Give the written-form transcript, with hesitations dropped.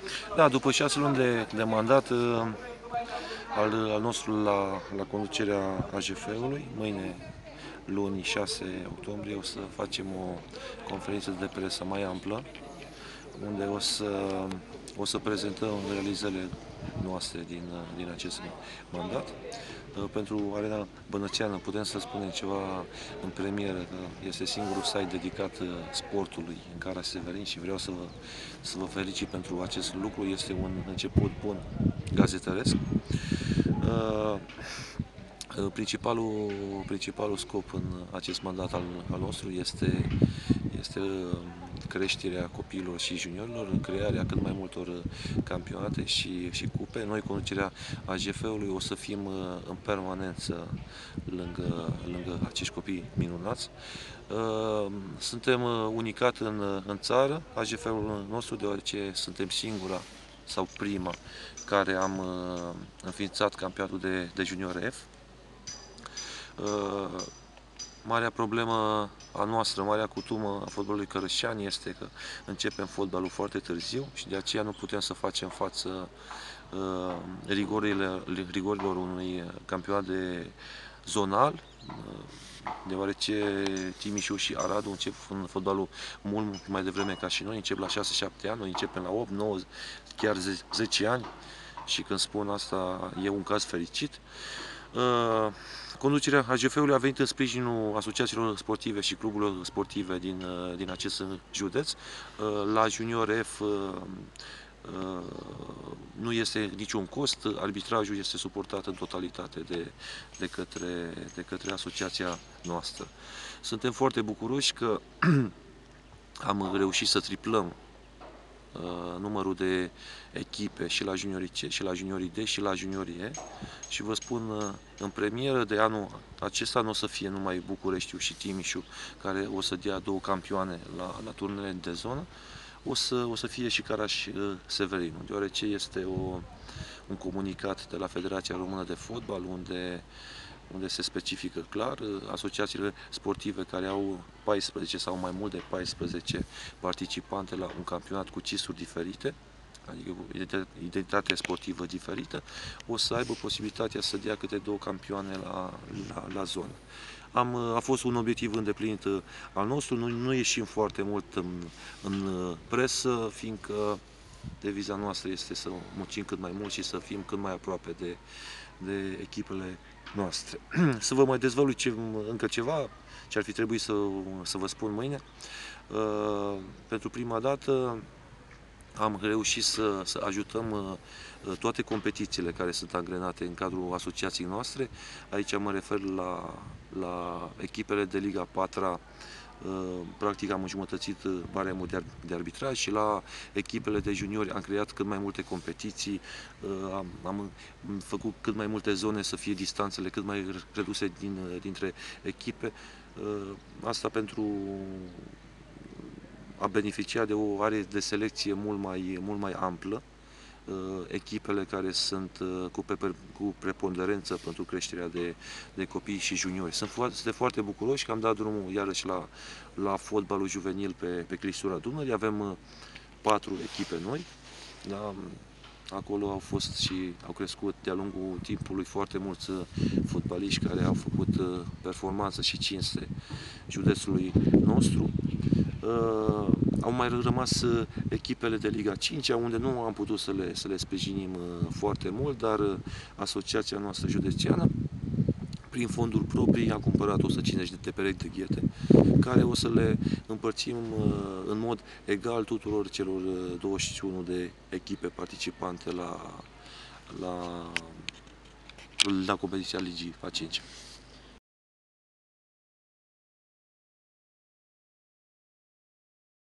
Da, după 6 luni de mandat al nostru la conducerea AJF-ului, mâine, luni 6 octombrie, o să facem o conferință de presă mai amplă, unde o să prezentăm realizările noastre din acest mandat. Pentru Arena Bănățeană putem să spunem ceva în premieră, că este singurul site dedicat sportului în Cara-Severin și vreau să vă felicit pentru acest lucru. Este un început bun gazetăresc. Principalul scop în acest mandat al nostru este creșterea copiilor și juniorilor, crearea cât mai multor campionate și cupe. Noi, conducerea AJF-ului, o să fim în permanență lângă acești copii minunați. Suntem unicat în țară, AJF-ul nostru, deoarece suntem singura sau prima care am înființat campionatul de junior F. Marea problemă a noastră, marea cutumă a fotbalului cărășean este că începem fotbalul foarte târziu și de aceea nu putem să facem față rigorilor unui campionat de zonal, deoarece Timișu și Aradu încep în fotbalul mult mai devreme ca și noi, încep la 6-7 ani, noi începem la 8, 9, chiar 10 ani și când spun asta e un caz fericit. Conducerea AJF-ului a venit în sprijinul asociațiilor sportive și cluburilor sportive din acest județ. La Junior F nu este niciun cost, arbitrajul este suportat în totalitate de către asociația noastră. Suntem foarte bucuroși că am reușit să triplăm numărul de echipe și la juniorii C, și la juniorii D, și la juniorii E. Și vă spun în premieră, de anul acesta nu o să fie numai Bucureștiu și Timișu care o să dea 2 campioane la turnele de zonă, o să fie și Caraș-Severinu, deoarece este un comunicat de la Federația Română de Fotbal unde se specifică clar asociațiile sportive care au 14 sau mai mult de 14 participante la un campionat cu cisuri diferite, adică cu identitate sportivă diferită, o să aibă posibilitatea să dea câte 2 campioane la zonă. A fost un obiectiv îndeplinit al nostru, nu ieșim foarte mult în presă, fiindcă deviza noastră este să muncim cât mai mult și să fim cât mai aproape de echipele noastre. Să vă mai dezvălui încă ceva ce ar fi trebuit să vă spun mâine. Pentru prima dată am reușit să ajutăm toate competițiile care sunt angrenate în cadrul asociației noastre. Aici mă refer la echipele de Liga 4-a. Practic am înjumătățit baremul de arbitraj și la echipele de juniori am creat cât mai multe competiții, am făcut cât mai multe zone să fie distanțele cât mai reduse dintre echipe. Asta pentru a beneficia de o are de selecție mult mai amplă, echipele care sunt cu preponderență pentru creșterea de copii și juniori. Sunt foarte bucuroși că am dat drumul iarăși la fotbalul juvenil pe clisura Dunării. Avem 4 echipe noi. Da? Acolo au crescut de-a lungul timpului foarte mulți fotbaliști care au făcut performanță și cinste județului nostru. Au mai rămas echipele de Liga 5, unde nu am putut să le sprijinim foarte mult, dar asociația noastră județeană, prin fonduri proprii, a cumpărat 150 de perechi de ghete, care o să le împărțim în mod egal tuturor celor 21 de echipe participante la competiția Ligii a 5.